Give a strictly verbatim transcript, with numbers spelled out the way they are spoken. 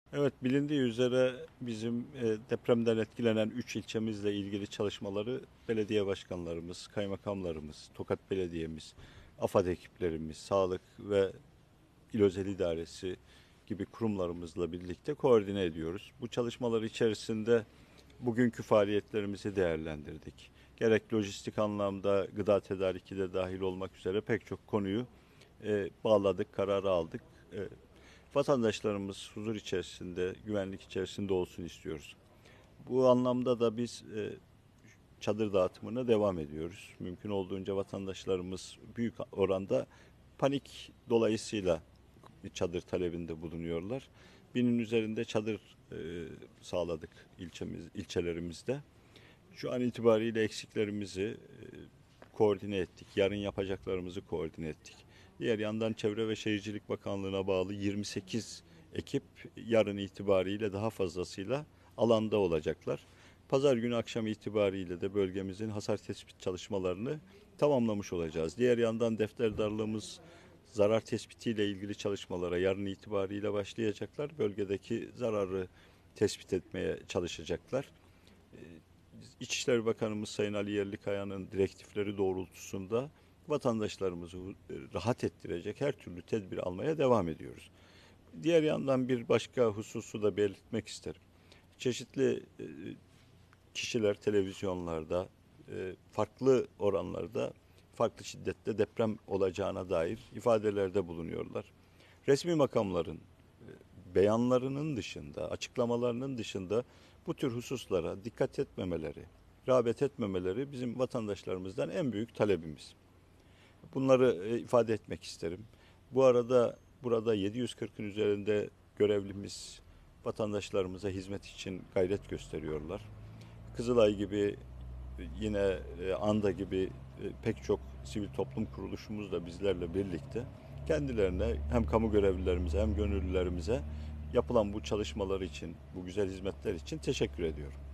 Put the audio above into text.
Evet, bilindiği üzere bizim e, depremden etkilenen üç ilçemizle ilgili çalışmaları belediye başkanlarımız, kaymakamlarımız, Tokat Belediye'miz, AFAD ekiplerimiz, sağlık ve İl Özel İdaresi gibi kurumlarımızla birlikte koordine ediyoruz. Bu çalışmalar içerisinde bugünkü faaliyetlerimizi değerlendirdik. Gerek lojistik anlamda gıda tedariki de dahil olmak üzere pek çok konuyu e, bağladık, kararı aldık. E, Vatandaşlarımız huzur içerisinde, güvenlik içerisinde olsun istiyoruz. Bu anlamda da biz e, çadır dağıtımına devam ediyoruz. Mümkün olduğunca vatandaşlarımız büyük oranda panik dolayısıyla çadır talebinde bulunuyorlar. Binin üzerinde çadır e, sağladık ilçemiz, ilçelerimizde. Şu an itibariyle eksiklerimizi e, koordine ettik. Yarın yapacaklarımızı koordine ettik. Diğer yandan Çevre ve Şehircilik Bakanlığı'na bağlı yirmi sekiz ekip yarın itibariyle daha fazlasıyla alanda olacaklar. Pazar günü akşam itibariyle de bölgemizin hasar tespit çalışmalarını tamamlamış olacağız. Diğer yandan defterdarlığımız zarar tespitiyle ilgili çalışmalara yarın itibariyle başlayacaklar. Bölgedeki zararı tespit etmeye çalışacaklar. İçişleri Bakanımız Sayın Ali Yerlikaya'nın direktifleri doğrultusunda vatandaşlarımızı rahat ettirecek her türlü tedbir almaya devam ediyoruz. Diğer yandan bir başka hususu da belirtmek isterim. Çeşitli e, kişiler televizyonlarda e, farklı oranlarda, farklı şiddette deprem olacağına dair ifadelerde bulunuyorlar. Resmi makamların e, beyanlarının dışında, açıklamalarının dışında bu tür hususlara dikkat etmemeleri, rağbet etmemeleri bizim vatandaşlarımızdan en büyük talebimiz. Bunları e, ifade etmek isterim. Bu arada burada yedi yüz kırkın üzerinde görevlimiz vatandaşlarımıza hizmet için gayret gösteriyorlar. Kızılay gibi yine e, ANDA gibi e, pek çok sivil toplum kuruluşumuz da bizlerle birlikte kendilerine hem kamu görevlilerimize hem gönüllülerimize yapılan bu çalışmalar için, bu güzel hizmetler için teşekkür ediyorum.